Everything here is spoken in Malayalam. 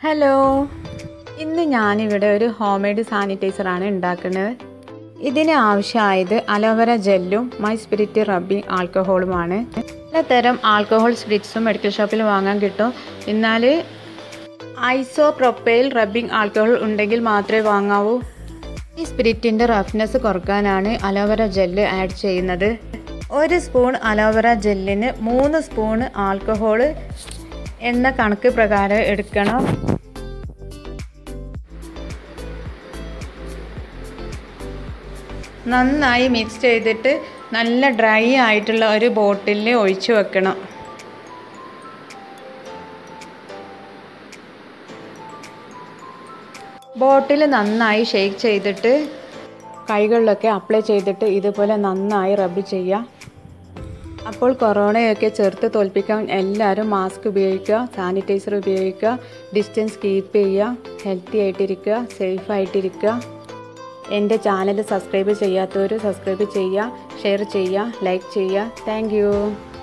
ഹലോ, ഇന്ന് ഞാനിവിടെ ഒരു ഹോം മെയ്ഡ് സാനിറ്റൈസറാണ് ഉണ്ടാക്കുന്നത്. ഇതിന് ആവശ്യമായത് അലോവേര ജെല്ലും മൈ സ്പിരിറ്റ് റബ്ബിംഗ് ആൽക്കഹോളുമാണ്. പലതരം ആൽക്കഹോൾ സ്പ്രിറ്റ്സും മെഡിക്കൽ ഷോപ്പിൽ വാങ്ങാൻ കിട്ടും. എന്നാൽ ഐസോപ്രോപ്പൈൽ റബ്ബിംഗ് ആൽക്കഹോൾ ഉണ്ടെങ്കിൽ മാത്രമേ വാങ്ങാവൂ. ഈ സ്പിരിറ്റിൻ്റെ റഫ്നെസ് കുറക്കാനാണ് അലോവേര ജെല്ല് ആഡ് ചെയ്യുന്നത്. 1 സ്പൂൺ അലോവേര ജെല്ലിന് 3 സ്പൂൺ ആൽക്കഹോൾ എന്ന കണക്ക് പ്രകാരം എടുക്കണം. നന്നായി മിക്സ് ചെയ്തിട്ട് നല്ല ഡ്രൈ ആയിട്ടുള്ള ഒരു ബോട്ടിലിൽ ഒഴിച്ചു വെക്കണം. ബോട്ടിൽ നന്നായി ഷേക്ക് ചെയ്തിട്ട് കൈകളിലൊക്കെ അപ്ലൈ ചെയ്തിട്ട് ഇതുപോലെ നന്നായി റബ്ബ് ചെയ്യുക. അപ്പോൾ കൊറോണയൊക്കെ ചെറുത്ത് തോൽപ്പിക്കാൻ എല്ലാവരും മാസ്ക് ഉപയോഗിക്കുക, സാനിറ്റൈസർ ഉപയോഗിക്കുക, ഡിസ്റ്റൻസ് കീപ്പ് ചെയ്യുക, ഹെൽത്തി ആയിട്ടിരിക്കുക, സേഫ് ആയിട്ടിരിക്കുക. എൻ്റെ ചാനൽ സബ്സ്ക്രൈബ് ചെയ്യാത്തവർ സബ്സ്ക്രൈബ് ചെയ്യുക, ഷെയർ ചെയ്യുക, ലൈക്ക് ചെയ്യുക. Thank U.